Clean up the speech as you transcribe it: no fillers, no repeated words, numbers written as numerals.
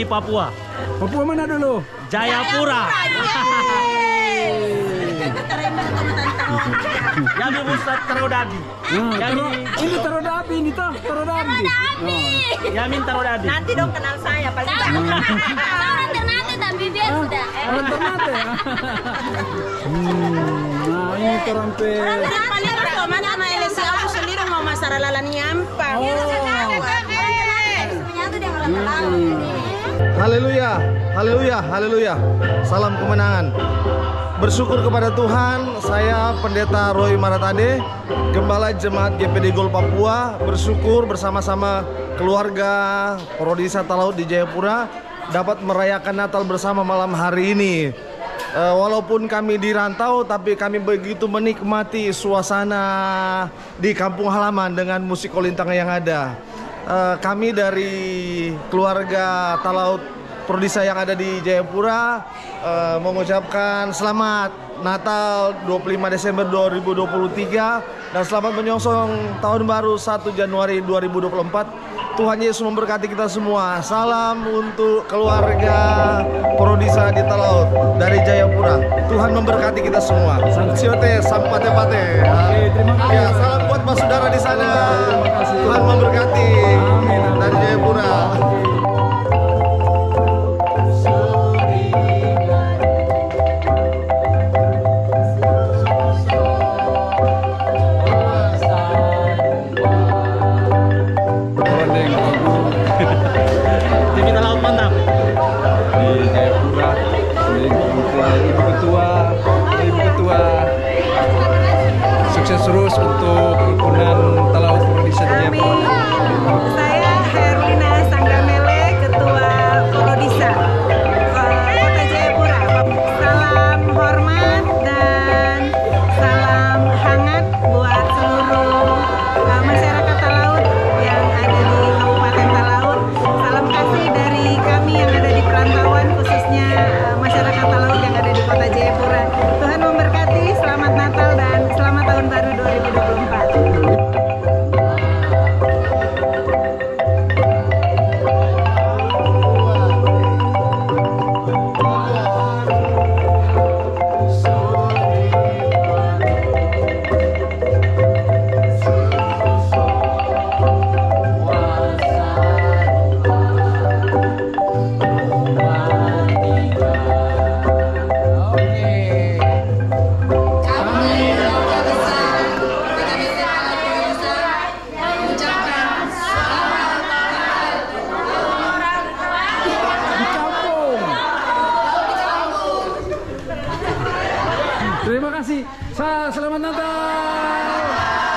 di Papua. Papua mana dulu? Jayapura. Jadi Ustaz Tarodabi. Ini Tarodabi, ini toh Tarodabi. Yamin Tarodabi. Nanti dong kenal saya paling tak. Orang Ternate tapi biar sudah. Orang Ternate. Nah ini Ternate. Orang paling pertama sama LC aku sendiri mau masalah lalan nyampang. Menyatu dia orang laut. Haleluya, haleluya, haleluya. Salam kemenangan. Bersyukur kepada Tuhan, saya Pendeta Roy Maratade, Gembala Jemaat GPD Gol Papua, bersyukur bersama-sama keluarga Prodisa Talaut di Jayapura dapat merayakan Natal bersama malam hari ini. Walaupun kami di rantau, tapi kami begitu menikmati suasana di kampung halaman dengan musik kolintang yang ada. Kami dari keluarga Talaut Prodisa yang ada di Jayapura mengucapkan selamat Natal 25 Desember 2023 dan selamat menyongsong tahun baru 1 Januari 2024. Tuhan Yesus memberkati kita semua. Salam untuk keluarga Prodisa di Talaut dari Jayapura. Tuhan memberkati kita semua. Siote sampate-pate. Terima kasih. Ya, salam buat Mas saudara di sana. Tuhan memberkati dari Jayapura. Tim Talaut mantap. Di Jayapura, Ibu Ketua, sukses terus untuk himpunan Talaut Prodisa di Jayapura. Saya Herlina Sanggamele, Ketua Prodisa Kota Jayapura. Salam hormat dan salam hangat buat seluruh masyarakat Talaut yang ada di Kabupaten Talaut. Salam kasih dari kami yang ada di perantauan, khususnya masyarakat Talaut yang ada di Kota Jayapura. Tuhan memberkati, selamat Natal dan selamat Tahun Baru 2024. Terima kasih. Selamat Natal.